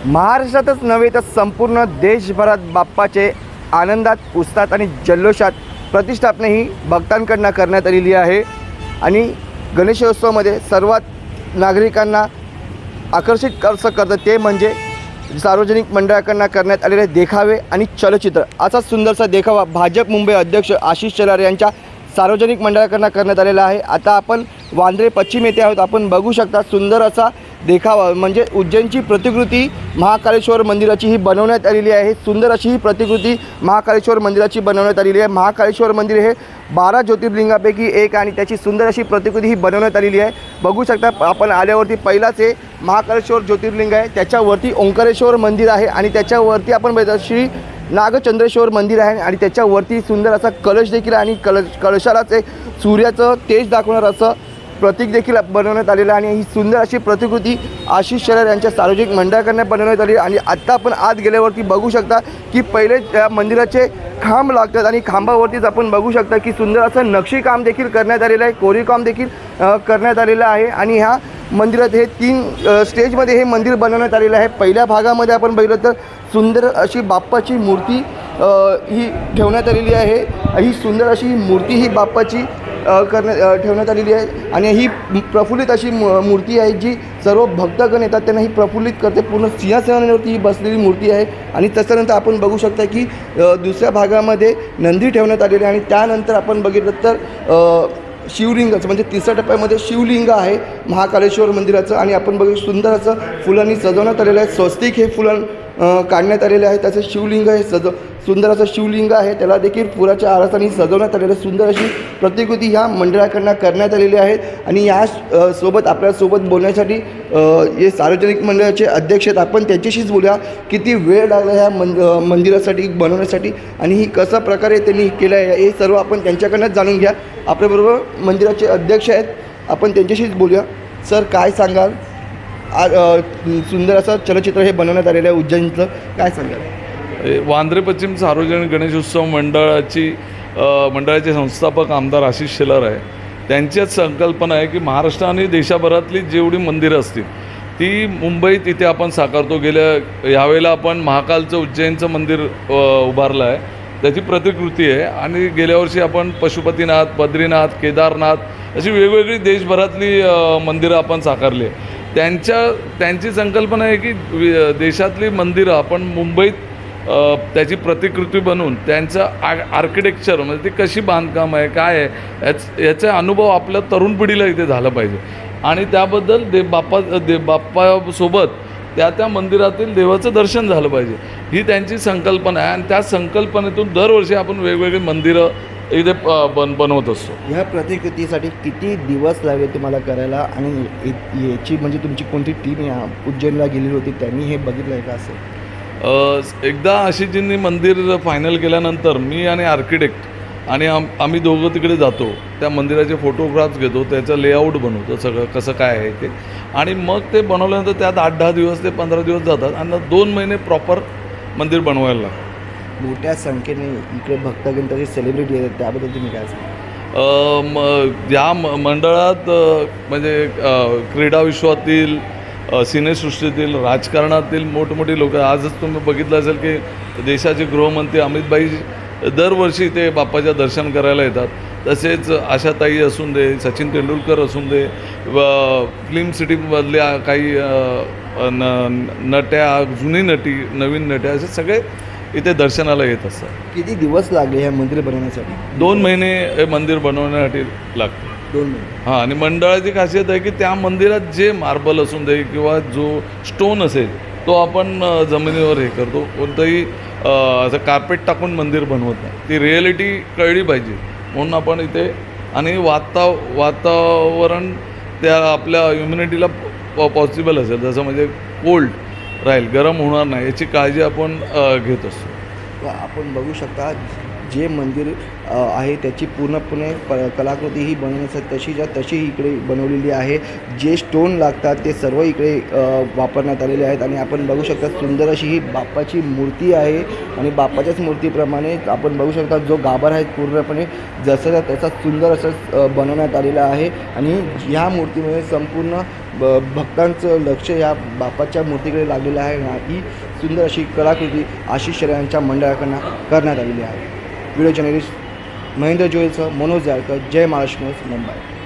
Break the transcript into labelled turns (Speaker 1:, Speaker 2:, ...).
Speaker 1: महाराष्ट्रातच नव्हे तर संपूर्ण देशभरात बाप्पाचे आनंदात, उत्साहात आणि जल्लोषात प्रतिष्ठापना ही भक्तांकडून करण्यात आलेली आहे। आणि गणेशोत्सवामध्ये सर्वात नागरिकांना आकर्षित कसं करतं ते म्हणजे सार्वजनिक मंडळाकडून करण्यात आलेले देखावे आणि चलचित्र। असा सुंदरसा देखावा भाजप मुंबई अध्यक्ष आशिष शेलार यांच्या सार्वजनिक मंडळाकडून करण्यात आलेला आहे। आता आपण वांद्रे पश्चिम येथे आहोत। आपण बघू शकता सुंदर असा देखावा म्हणजे उज्जैनची प्रतिकृती महाकालेश्वर मंदिराची ही बनवण्यात आलेली आहे। सुंदर अशी ही प्रतिकृती महाकालेश्वर मंदिराची बनवण्यात आलेली आहे। महाकालेश्वर मंदिर हे 12 ज्योतिर्लिंगापैकी एक आणि त्याची सुंदर अशी प्रतिकृती ही बनवण्यात आलेली आहे। बघू शकता आपण आल्यावरती पहिलाच हे महाकालेश्वर ज्योतिर्लिंग आहे, त्याच्यावरती ओंकारेश्वर मंदिर आहे आणि त्याच्यावरती आपण बघितलं श्री नागचंद्रेश्वर मंदिर आहे आणि त्याच्यावरती सुंदर असा कलश देखील आणि कलशालाच एक सूर्याचं तेज दाखवणार असं प्रतीक देखील बनवण्यात आलेलं आहे। आणि ही सुंदर अशी प्रतिकृती आशिष शेलार यांच्या सार्वजनिक मंडळाकडून बनवण्यात आली। आणि आत्ता आपण आत गेल्यावरती बघू शकता की पहिले त्या मंदिराचे खांब लागतात आणि खांबावरतीच आपण बघू शकता की सुंदर असं नक्षीकाम देखील करण्यात आलेलं आहे, कोरीवकाम देखील करण्यात आलेलं आहे। आणि ह्या मंदिरात हे 3 स्टेजमध्ये हे मंदिर बनवण्यात आलेलं आहे। पहिल्या भागामध्ये आपण बघितलं तर सुंदर अशी बाप्पाची मूर्ती ही ठेवण्यात आलेली आहे। ही सुंदर अशी मूर्ती ही बाप्पाची ठेवण्यात आलेली आहे आणि ही प्रफुल्लित अशी मूर्ती आहे जी सर्व भक्तगण येतात त्यांना ही प्रफुल्लित करते। पूर्ण सिंहासनावरती ही बसलेली मूर्ती आहे। आणि त्याच्यानंतर आपण बघू शकता की दुसऱ्या भागामध्ये नंदी ठेवण्यात आलेली आहे आणि त्यानंतर आपण बघितलं तर शिवलिंगाचं म्हणजे तिसऱ्या टप्प्यामध्ये शिवलिंग आहे महाकालेश्वर मंदिराचं। आणि आपण बघू सुंदर असं फुलांनी सजवण्यात आलेलं आहे। स्वस्तिक हे फुलं काढण्यात आलेले आहे। त्याचं शिवलिंग हे सुंदर असं शिवलिंग आहे, त्याला देखील फुलाच्या आरसाने सजवण्यात आलेलं सुंदर अशी प्रतिकृती ह्या मंडळाकडून करण्यात आलेली आहे। आणि या सोबत आपल्यासोबत बोलण्यासाठी हे सार्वजनिक मंडळाचे अध्यक्ष आहेत, आपण त्यांच्याशीच बोलूया किती वेळ लागला ह्या मंदिरासाठी बनवण्यासाठी आणि ही कशा प्रकारे त्यांनी केलं आहे हे सर्व आपण त्यांच्याकडूनच जाणून घ्या। आपल्याबरोबर मंदिराचे अध्यक्ष आहेत, आपण त्यांच्याशीच बोलूया। सर काय सांगाल, आज सुंदर असं चलचित्र हे बनवण्यात आलेलं आहे उज्जैनचं, काय सांगाल?
Speaker 2: वांद्रे पश्चिम सार्वजनिक गणेशोत्सव मंडळाचे संस्थापक आमदार आशिष शेलार आहे। त्यांचीच संकल्पना आहे की महाराष्ट्र आणि देशभरातली जेवढी मंदिरं असतील ती मुंबईत इथे आपण साकारतो। यावेळेला आपण महाकालचं उज्जैनचं मंदिर उभारलं आहे, त्याची प्रतिकृती आहे। आणि गेल्या वर्षी आपण पशुपतीनाथ, बद्रीनाथ, केदारनाथ अशी वेगवेगळी देशभरातली मंदिरं आपण साकारली आहे। त्यांची संकल्पना आहे की देशातली मंदिरं आपण मुंबईत त्याची प्रतिकृती बनवून त्यांचं आर्किटेक्चर म्हणजे ती कशी बांधकाम आहे काय आहे याचा अनुभव आपल्या तरुण पिढीला इथे झाला पाहिजे। आणि त्याबद्दल बाप्पासोबत त्या मंदिरातील देवाचं दर्शन झालं पाहिजे, ही त्यांची संकल्पना आहे। आणि त्या संकल्पनेतून दरवर्षी आपण वेगवेगळी मंदिरं इथे बनवत असतो।
Speaker 1: ह्या प्रतिकृतीसाठी किती दिवस लागले तुम्हाला करायला आणि याची म्हणजे तुमची कोणती टीम या उज्जैनला गेलेली होती त्यांनी हे बघितलं आहे का? असं
Speaker 2: एकदा आशिषजींनी मंदिर फायनल केल्यानंतर मी आणि आर्किटेक्ट आणि आम्ही दोघं तिकडे जातो, त्या मंदिराचे फोटोग्राफ्स घेतो, त्याचं लेआउट बनवतो सगळं कसं काय आहे ते। आणि मग ते बनवल्यानंतर त्यात 8-10 दिवस ते 15 दिवस जातात आणि 2 महिने प्रॉपर मंदिर बनवायला लागतं।
Speaker 1: मोठ्या संख्येने इकडे भक्तगण तसे सेलिब्रिटी येतात, त्याबद्दल तुम्ही काय सांगा?
Speaker 2: या मंडळात म्हणजे क्रीडा विश्वातील, सिनेसृष्टीतील, राजकारणातील मोठमोठी लोक, आजच तुम्ही बघितलं असेल की देशाचे गृहमंत्री अमित भाई दरवर्षी ते बाप्पाच्या दर्शन करायला येतात। तसेच आशाताई असून दे, सचिन तेंडुलकर असून दे, फिल्म सिटीमधल्या काही नट्या, जुनी नटी, नवीन नट्या असे सगळे इथे दर्शनाला येत असतात।
Speaker 1: किती दिवस लागले ह्या मंदिर बनवण्यासाठी?
Speaker 2: 2 महिने हे मंदिर बनवण्यासाठी लागते।
Speaker 1: 2 महिने? हां।
Speaker 2: आणि मंडळाची खासियत आहे की त्या मंदिरात जे मार्बल असून दे किंवा जो स्टोन असेल तो आपण जमिनीवर हे करतो, कोणतंही असं कार्पेट टाकून मंदिर बनवत नाही। ती रिॲलिटी कळली पाहिजे म्हणून आपण इथे आणि वातावरण त्या आपल्या इम्युनिटीला पॉसिबल असेल जसं म्हणजे कोल्ड राहील, गरम होणार नाही याची काळजी आपण घेत असतो।
Speaker 1: आपण बघू शकता जे मंदिर आहे त्याची पूर्णपणे कलाकृती ही बनवण्यासाठी तशीच्या तशी इकडे बनवलेली आहे. जे स्टोन लागतात ते सर्व इकडे वापरण्यात आलेले आहेत आणि आपण बघू शकता सुंदर अशी ही बाप्पाची मूर्ती आहे आणि बाप्पाच्याच मूर्तीप्रमाणे आपण बघू शकता जो गाभार आहे पूर्णपणे जसं त्याचा सुंदर असं बनवण्यात आलेला आहे आणि ह्या मूर्तीमुळे संपूर्ण भक्तांचं लक्ष या बाप्पाच्या मूर्तीकडे लागलेलं आहे. ही सुंदर अशी कलाकृती आशिष शेलार यांच्या मंडळाकडून करण्यात आलेली आहे. व्हिडिओ जर्नलिस्ट महेंद्र जोयलसह मनोज जाळकर, जय महाराष्ट्र न्यूज, मुंबई.